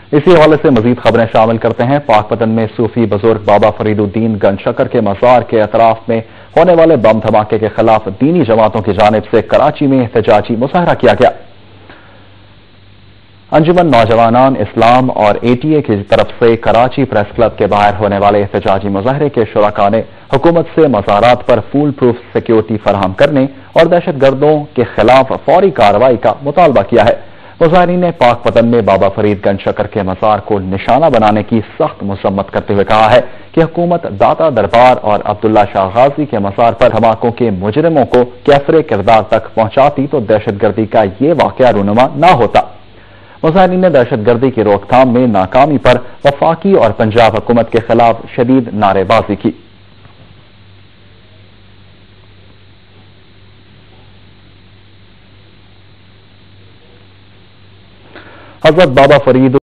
اسی حوالے سے مزید خبریں شامل کرتے ہیں۔ پاک پتن میں صوفی بزرگ بابا فرید الدین گنج شکر کے مزار کے اطراف میں ہونے والے بم دھماکے کے خلاف دینی جماعتوں کی جانب سے کراچی میں احتجاجی مظاہرہ کیا گیا۔ انجمن نوجوانان اسلام اور ATA کی طرف سے کراچی پریس کلب کے باہر ہونے والے احتجاجی مظاہرے کے شرکاء نے حکومت سے مزارات پر فول پروف سیکیورٹی فراہم کرنے اور دہشت گردوں کے خلاف فوری کارروائی کا مطالبہ کیا ہے۔ مظاہرین نے پاک پتن میں بابا فرید گنج شکر کے مزار کو نشانہ بنانے کی سخت مذمت کرتے ہوئے کہا ہے کہ حکومت داتا دربار اور عبداللہ شاہ غازی کے مزار پر دھماکوں کے مجرموں کو کیسر کردار تک پہنچاتی تو دہشت گردی کا یہ واقعہ رونما نہ ہوتا۔ مظاہرین نے دہشت گردی کی روک تھام میں ناکامی پر وفاقی اور پنجاب حکومت کے خلاف شدید نعرے بازی کی۔ حضرت بابا فرید